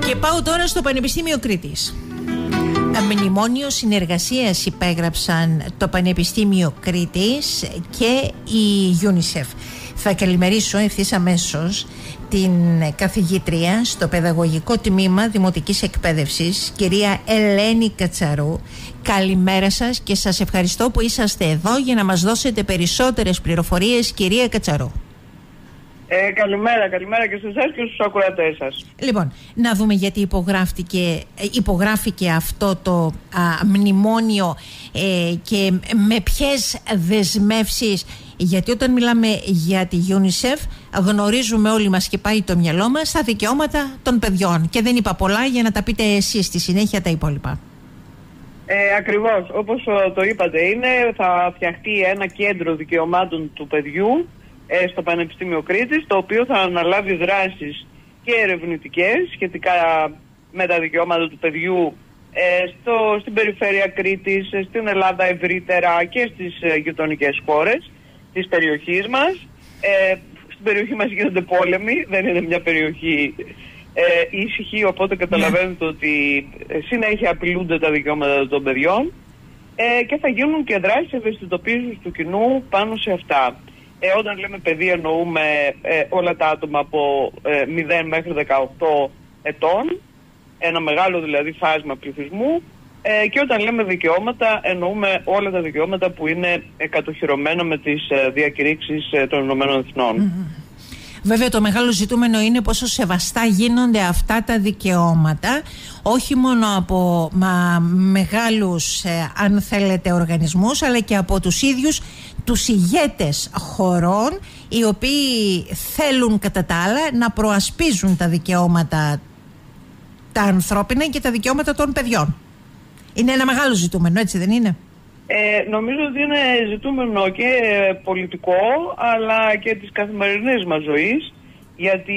Και πάω τώρα στο Πανεπιστήμιο Κρήτης. Μνημόνιο συνεργασίας υπέγραψαν το Πανεπιστήμιο Κρήτης και η UNICEF. Θα καλημερίσω ευθύς αμέσως την καθηγήτρια στο Παιδαγωγικό Τμήμα Δημοτικής Εκπαίδευσης, κυρία Ελένη Κατσαρού. Καλημέρα σας και σας ευχαριστώ που είσαστε εδώ για να μας δώσετε περισσότερες πληροφορίες, κυρία Κατσαρού. Καλημέρα και σε εσάς και στους ακροατές σας. Λοιπόν, να δούμε γιατί υπογράφηκε αυτό το μνημόνιο και με ποιες δεσμεύσεις. Γιατί όταν μιλάμε για τη UNICEF γνωρίζουμε όλοι μας και πάει το μυαλό μας στα δικαιώματα των παιδιών. Και δεν είπα πολλά για να τα πείτε εσείς στη συνέχεια τα υπόλοιπα. Ακριβώς, όπως το είπατε, θα φτιαχτεί ένα κέντρο δικαιωμάτων του παιδιού στο Πανεπιστήμιο Κρήτης, το οποίο θα αναλάβει δράσεις και ερευνητικές σχετικά με τα δικαιώματα του παιδιού στην περιφέρεια Κρήτης, στην Ελλάδα ευρύτερα και στις γειτονικές χώρες της περιοχής μας. Στην περιοχή μας γίνονται πόλεμοι, δεν είναι μια περιοχή ήσυχη, οπότε καταλαβαίνετε ότι συνέχεια απειλούνται τα δικαιώματα των παιδιών και θα γίνουν και δράσεις ευαισθητοποίησης του κοινού πάνω σε αυτά. Όταν λέμε παιδί εννοούμε όλα τα άτομα από 0 μέχρι 18 ετών, ένα μεγάλο δηλαδή φάσμα πληθυσμού, και όταν λέμε δικαιώματα εννοούμε όλα τα δικαιώματα που είναι κατοχυρωμένα με τις διακηρύξεις των Ηνωμένων Εθνών. Βέβαια το μεγάλο ζητούμενο είναι πόσο σεβαστά γίνονται αυτά τα δικαιώματα, όχι μόνο από μεγάλους αν θέλετε οργανισμούς, αλλά και από τους ίδιους τους ηγέτες χωρών, οι οποίοι θέλουν κατά τα άλλα να προασπίζουν τα δικαιώματα τα ανθρώπινα και τα δικαιώματα των παιδιών. Είναι ένα μεγάλο ζητούμενο, έτσι δεν είναι? Νομίζω ότι είναι ζητούμενο και πολιτικό αλλά και της καθημερινής μας ζωής, γιατί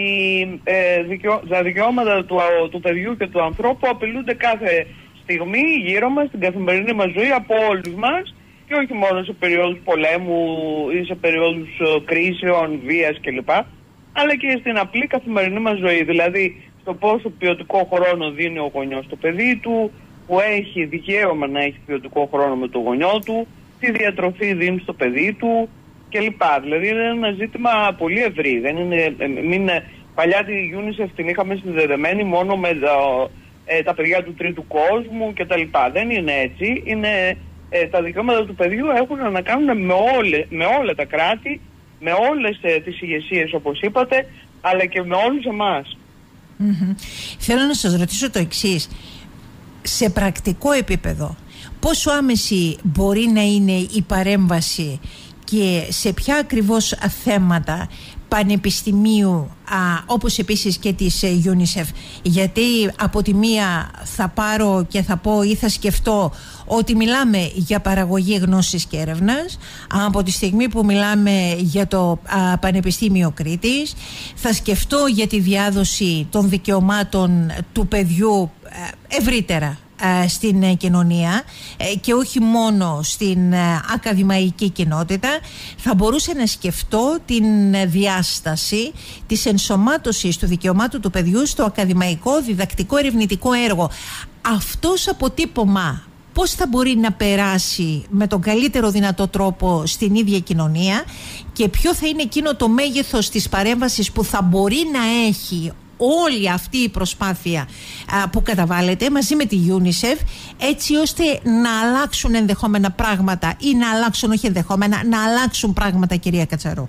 τα δικαιώματα του παιδιού και του ανθρώπου απειλούνται κάθε στιγμή γύρω μας στην καθημερινή μας ζωή από όλους μας, και όχι μόνο σε περιόδους πολέμου ή σε περιόδους κρίσεων, βίας κλπ, αλλά και στην απλή καθημερινή μας ζωή, δηλαδή στο πόσο ποιοτικό χρόνο δίνει ο γονιός στο παιδί του, που έχει δικαίωμα να έχει ποιοτικό χρόνο με τον γονιό του, τι διατροφή δίνει στο παιδί του κλπ. Δηλαδή είναι ένα ζήτημα πολύ ευρύ. Δεν είναι, παλιά τη UNICEF την είχαμε συνδεδεμένη μόνο με τα παιδιά του τρίτου κόσμου κτλ. Δεν είναι έτσι. Τα δικαιώματα του παιδιού έχουν να κάνουν με όλα τα κράτη, με όλες τις ηγεσίες όπως είπατε, αλλά και με όλους εμάς. Θέλω να σας ρωτήσω το εξής. Σε πρακτικό επίπεδο, πόσο άμεση μπορεί να είναι η παρέμβαση και σε ποια ακριβώς θέματα πανεπιστημίου, όπως επίσης και της UNICEF? Γιατί από τη μία θα πάρω και θα πω ή θα σκεφτώ ότι μιλάμε για παραγωγή γνώσης και έρευνας, από τη στιγμή που μιλάμε για το Πανεπιστήμιο Κρήτης θα σκεφτώ για τη διάδοση των δικαιωμάτων του παιδιού ευρύτερα στην κοινωνία και όχι μόνο στην ακαδημαϊκή κοινότητα. Θα μπορούσα να σκεφτώ την διάσταση της ενσωμάτωσης του δικαιωμάτου του παιδιού στο ακαδημαϊκό διδακτικό ερευνητικό έργο. Αυτός αποτύπωμα πώς θα μπορεί να περάσει με τον καλύτερο δυνατό τρόπο στην ίδια κοινωνία και ποιο θα είναι εκείνο το μέγεθος της παρέμβασης που θα μπορεί να έχει όλη αυτή η προσπάθεια που καταβάλλεται μαζί με τη UNICEF, έτσι ώστε να αλλάξουν ενδεχόμενα πράγματα ή να αλλάξουν, όχι ενδεχόμενα, να αλλάξουν πράγματα, κυρία Κατσαρού?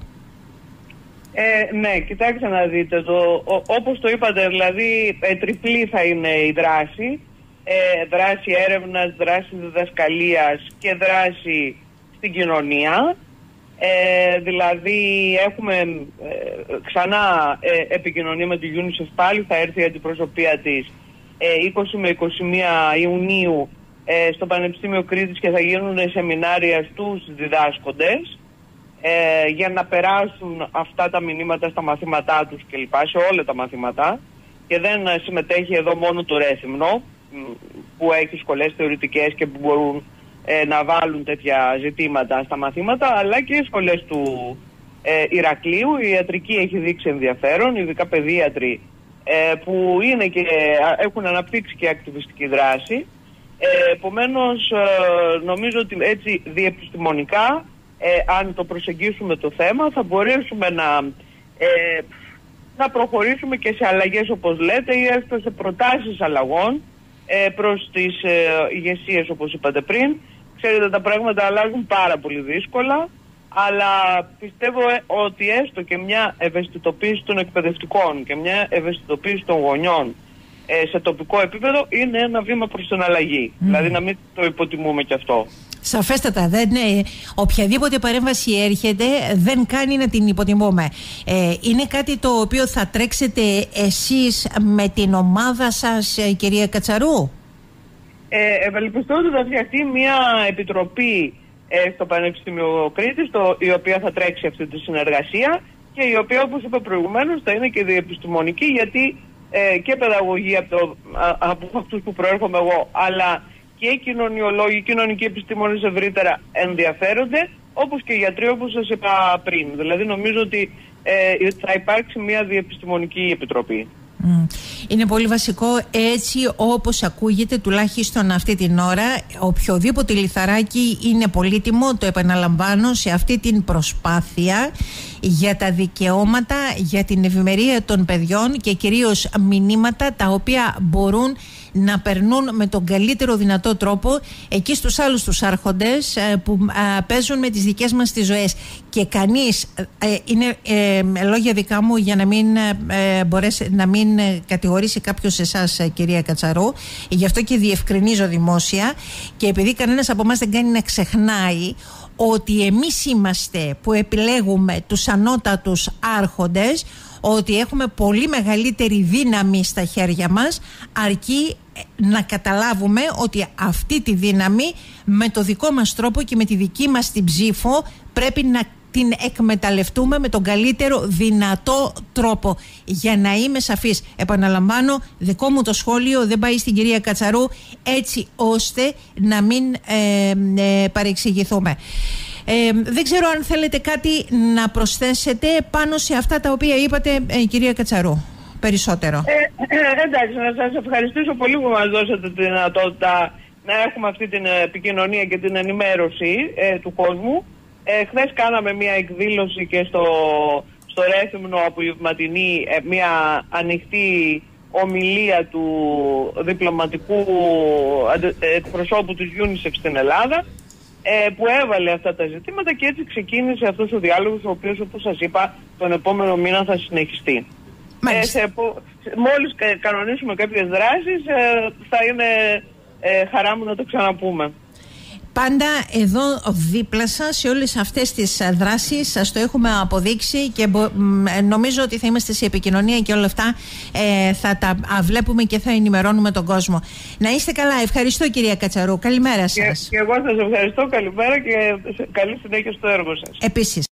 Ναι, κοιτάξτε να δείτε, όπως το είπατε, δηλαδή τριπλή θα είναι η δράση. Δράση έρευνας, δράση διδασκαλίας και δράση στην κοινωνία. Δηλαδή έχουμε ξανά επικοινωνία με τη UNICEF πάλι, θα έρθει η αντιπροσωπεία της 20 με 21 Ιουνίου στο Πανεπιστήμιο Κρήτης και θα γίνουν σεμινάρια στους διδάσκοντες για να περάσουν αυτά τα μηνύματα στα μαθήματά τους κλπ, σε όλα τα μαθήματα, και δεν συμμετέχει εδώ μόνο το Ρέθυμνο που έχει σχολές θεωρητικές και που μπορούν να βάλουν τέτοια ζητήματα στα μαθήματα, αλλά και οι σχολές του Ηρακλείου. Η ιατρική έχει δείξει ενδιαφέρον, ειδικά παιδίατροι που είναι και έχουν αναπτύξει και ακτιβιστική δράση. Επομένως νομίζω ότι έτσι διεπιστημονικά, αν το προσεγγίσουμε το θέμα, θα μπορέσουμε να προχωρήσουμε και σε αλλαγές, όπως λέτε, ή έστω σε προτάσεις αλλαγών προς τις ηγεσίες, όπως είπατε πριν. Ξέρετε, τα πράγματα αλλάζουν πάρα πολύ δύσκολα, αλλά πιστεύω ότι έστω και μια ευαισθητοποίηση των εκπαιδευτικών και μια ευαισθητοποίηση των γονιών σε τοπικό επίπεδο είναι ένα βήμα προς την αλλαγή. Δηλαδή να μην το υποτιμούμε κι αυτό. Σαφέστατα. Οποιαδήποτε παρέμβαση έρχεται δεν κάνει να την υποτιμούμε. Είναι κάτι το οποίο θα τρέξετε εσείς με την ομάδα σας, κυρία Κατσαρού? Ευελπιστώ ότι θα φτιαχτεί μια επιτροπή στο Πανεπιστήμιο Κρήτης, η οποία θα τρέξει αυτή τη συνεργασία και η οποία, όπως είπα προηγουμένως, θα είναι και διεπιστημονική, γιατί και παιδαγωγοί από αυτούς που προέρχομαι εγώ, αλλά και κοινωνιολόγοι, κοινωνικοί επιστήμονες ευρύτερα ενδιαφέρονται, όπως και γιατροί, όπως σας είπα πριν. Δηλαδή νομίζω ότι θα υπάρξει μια διεπιστημονική επιτροπή. Είναι πολύ βασικό, έτσι όπως ακούγεται, τουλάχιστον αυτή την ώρα. Οποιοδήποτε λιθαράκι είναι πολύτιμο, το επαναλαμβάνω, σε αυτή την προσπάθεια για τα δικαιώματα, για την ευημερία των παιδιών και κυρίως μηνύματα τα οποία μπορούν να περνούν με τον καλύτερο δυνατό τρόπο εκεί στους άλλους τους άρχοντες που παίζουν με τις δικές μας τις ζωές. Και κανείς, είναι λόγια δικά μου για να μην μπορέσει να μην κατηγορήσει κάποιος εσάς, κυρία Κατσαρού, γι' αυτό και διευκρινίζω δημόσια, και επειδή κανένας από εμάς δεν κάνει να ξεχνάει ότι εμείς είμαστε που επιλέγουμε τους ανώτατους άρχοντες, ότι έχουμε πολύ μεγαλύτερη δύναμη στα χέρια μας, αρκεί να καταλάβουμε ότι αυτή τη δύναμη με το δικό μας τρόπο και με τη δική μας την ψήφο πρέπει να την εκμεταλλευτούμε με τον καλύτερο δυνατό τρόπο. Για να είμαι σαφής, επαναλαμβάνω, δικό μου το σχόλιο δεν πάει στην κυρία Κατσαρού, έτσι ώστε να μην παρεξηγηθούμε. Δεν ξέρω αν θέλετε κάτι να προσθέσετε πάνω σε αυτά τα οποία είπατε, κυρία Κατσαρού, περισσότερο. Εντάξει, να σας ευχαριστήσω πολύ που μας δώσατε τη δυνατότητα να έχουμε αυτή την επικοινωνία και την ενημέρωση του κόσμου. Χθες κάναμε μια εκδήλωση και στο Ρέθυμνο απογευματινή, μια ανοιχτή ομιλία του διπλωματικού εκπροσώπου της UNICEF στην Ελλάδα, που έβαλε αυτά τα ζητήματα, και έτσι ξεκίνησε αυτός ο διάλογος, ο οποίος, όπως σας είπα, τον επόμενο μήνα θα συνεχιστεί. Μόλις κανονίσουμε κάποιες δράσεις, θα είναι χαρά μου να το ξαναπούμε. Πάντα εδώ δίπλα σας σε όλες αυτές τις δράσεις σας το έχουμε αποδείξει και νομίζω ότι θα είμαστε σε επικοινωνία και όλα αυτά θα τα βλέπουμε και θα ενημερώνουμε τον κόσμο. Να είστε καλά. Ευχαριστώ, κυρία Κατσαρού. Καλημέρα σας. Και εγώ σας ευχαριστώ. Καλημέρα και καλή συνέχεια στο έργο σας. Επίσης.